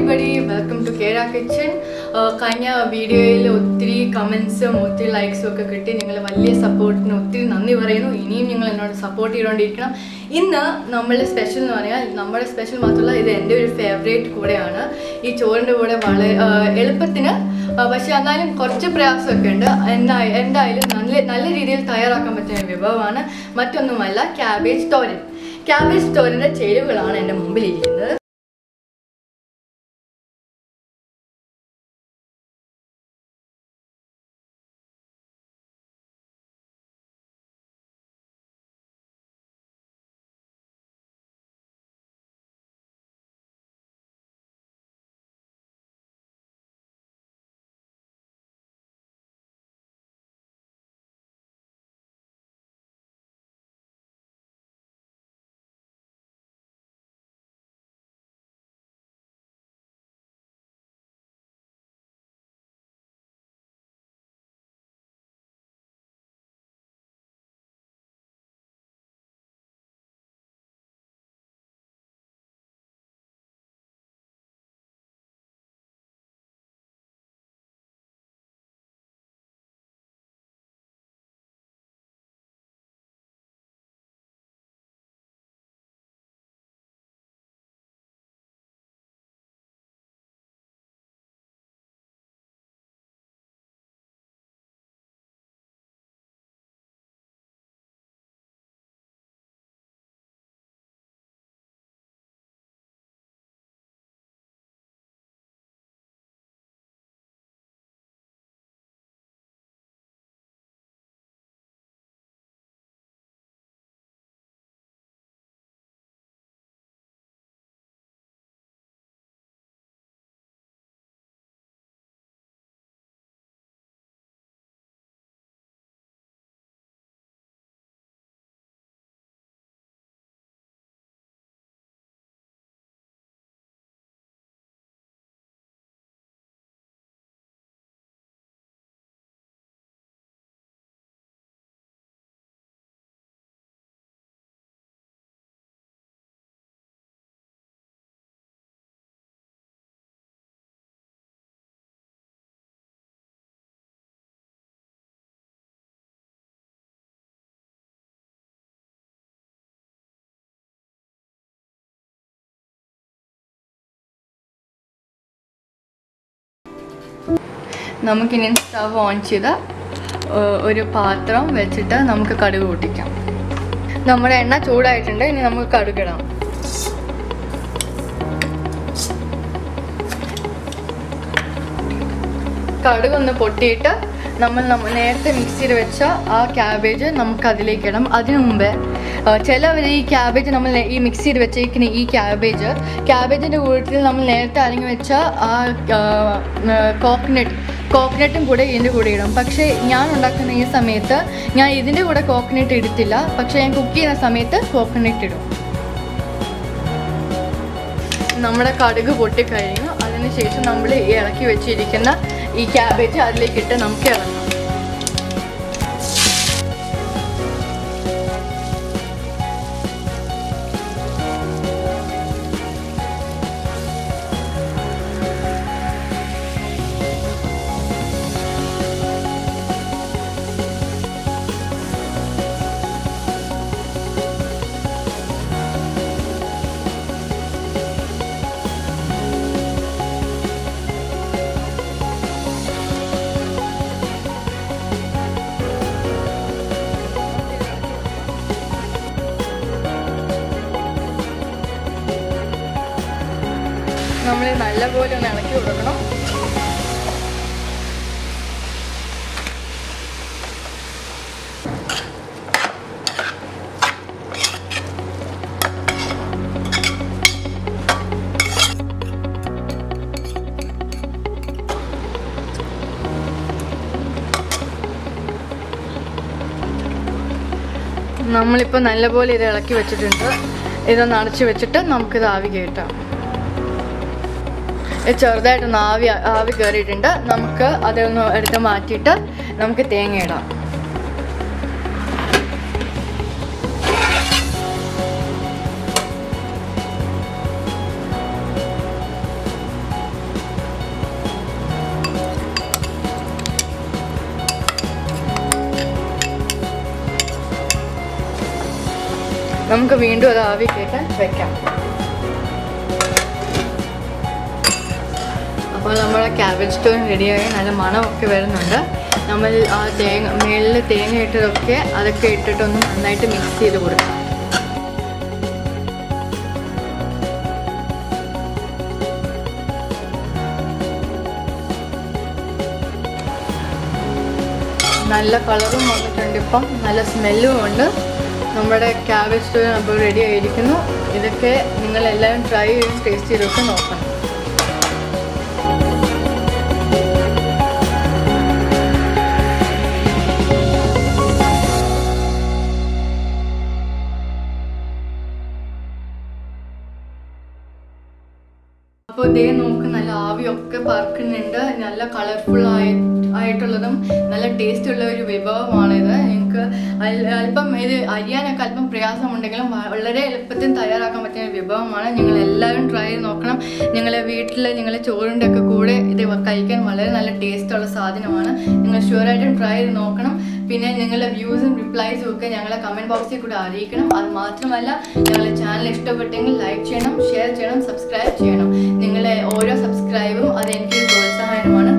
everybody, welcome to Kera Kitchen. Kanya video il uttiri comments uttiri likes okke kitti ningal valiya support nu uttiri nanni parayunu iniyum ningal ennodu support cheyikondirikkanam. Inna nammale special nu parayal nammade special maathalla idu ende oru favorite koodeyana ee chorinte koode vale elupathinu പക്ഷേ എന്നാലും കുറച്ച് പ്രയാസമൊക്കെ ഉണ്ട്. എന്തായാലും നല്ല രീതിയിൽ തയ്യാറാക്കാൻ പറ്റുന്ന വിഭവമാണ്. മറ്റൊന്നുമല്ല ക്യാബേജ് തോരൻ. ക്യാബേജ് തോരൻ്റെ ചേരുവകളാണ് എൻ്റെ മുമ്പിൽ ഇരിക്കുന്നത്. നമുക്കിനി സ്റ്റവ് ഓൺ ചെയ്ത് ഒരു പാത്രം വെച്ചിട്ട് നമുക്ക് കടുക് പൊട്ടിക്കാം. നമ്മുടെ എണ്ണ ചൂടായിട്ടുണ്ട്. ഇനി നമുക്ക് കടുകിടാം. കടുകൊന്ന് പൊട്ടിയിട്ട് നമ്മൾ നേരത്തെ മിക്സ് ചെയ്ത് വെച്ച ആ ക്യാബേജ് നമുക്ക് അതിലേക്ക് ഇടാം. അതിനു മുമ്പേ ചിലവർ ഈ ക്യാബേജ് നമ്മൾ ഈ മിക്സ് ചെയ്ത് വെച്ചിരിക്കുന്ന ഈ ക്യാബേജിൻ്റെ കൂട്ടത്തിൽ നമ്മൾ നേരത്തെ അരിഞ്ഞു വെച്ച ആ കോക്കനട്ടും കൂടെ ഇതിൻ്റെ കൂടെ ഇടും. പക്ഷേ ഞാൻ ഉണ്ടാക്കുന്ന ഈ സമയത്ത് ഞാൻ ഇതിൻ്റെ കൂടെ കോക്കനട്ട് ഇടത്തില്ല. പക്ഷേ ഞാൻ കുക്ക് ചെയ്യുന്ന സമയത്ത് കോക്കനട്ട് ഇടും. നമ്മുടെ കടുക് പൊട്ടിക്കഴിഞ്ഞു. അതിനുശേഷം നമ്മൾ ഈ ഇളക്കി വെച്ചിരിക്കുന്ന ഈ ക്യാബേജ് അതിലേക്കിട്ട് നമുക്ക് ഇളക്കാം. നമ്മൾ നല്ലപോലെ ഒന്ന് ഇളക്കി കൊടുക്കണം. നമ്മളിപ്പോൾ നല്ലപോലെ ഇത് ഇളക്കി വെച്ചിട്ടുണ്ട്. ഇതൊന്ന് അടച്ച് വെച്ചിട്ട് നമുക്കിത് ആവി കയറ്റാം. ചെറുതായിട്ടൊന്ന് ആവി കയറിയിട്ടുണ്ട്. നമുക്ക് അതൊന്ന് എടുത്ത് മാറ്റിയിട്ട് നമുക്ക് തേങ്ങ ഇടാം. നമുക്ക് വീണ്ടും അത് ആവി കയറ്റാൻ വെക്കാം. അപ്പോൾ നമ്മുടെ ക്യാബേജ് സ്റ്റോൺ റെഡിയായി നല്ല മണമൊക്കെ വരുന്നുണ്ട്. നമ്മൾ ആ മേളിൽ തേങ്ങ ഇട്ടതൊക്കെ അതൊക്കെ ഇട്ടിട്ടൊന്ന് നന്നായിട്ട് മിക്സ് ചെയ്ത് കൊടുക്കാം. നല്ല കളറും വന്നിട്ടുണ്ട്, ഇപ്പം നല്ല സ്മെല്ലും ഉണ്ട്. നമ്മുടെ ക്യാബേജ് സ്റ്റോൺ അപ്പോൾ റെഡി ആയിരിക്കുന്നു. ഇതൊക്കെ നിങ്ങളെല്ലാവരും ട്രൈ ചെയ്ത് ടേസ്റ്റ് ചെയ്തൊക്കെ നോക്കണം. അപ്പോൾ ഇതേ നോക്ക് നല്ല ആവിയൊക്കെ പറക്കുന്നുണ്ട്. നല്ല കളർഫുൾ ആയിട്ടുള്ളതും നല്ല ടേസ്റ്റ് ഉള്ള ഒരു വിഭവമാണിത്. നിങ്ങൾക്ക് അല്പം ഇത് അരിയാനൊക്കെ അല്പം പ്രയാസമുണ്ടെങ്കിലും വളരെ എളുപ്പത്തിൽ തയ്യാറാക്കാൻ പറ്റുന്ന ഒരു വിഭവമാണ്. നിങ്ങൾ എല്ലാവരും ട്രൈ ചെയ്ത് നോക്കണം. നിങ്ങളെ വീട്ടിൽ നിങ്ങളെ ചോറിൻ്റെ ഒക്കെ കൂടെ ഇത് കഴിക്കാൻ വളരെ നല്ല ടേസ്റ്റുള്ള സാധനമാണ്. നിങ്ങൾ ഷുവറായിട്ടും ട്രൈ ചെയ്ത് നോക്കണം. പിന്നെ നിങ്ങളുടെ വ്യൂസും റിപ്ലൈസും ഒക്കെ ഞങ്ങളെ കമൻറ്റ് ബോക്സിൽ കൂടെ അറിയിക്കണം. അത് മാത്രമല്ല ഞങ്ങളുടെ ചാനൽ ഇഷ്ടപ്പെട്ടെങ്കിൽ ലൈക്ക് ചെയ്യണം, ഷെയർ ചെയ്യണം, സബ്സ്ക്രൈബ് ചെയ്യണം. നിങ്ങളെ ഓരോ സബ്സ്ക്രൈബും അതെനിക്ക് പ്രോത്സാഹനമാണ്.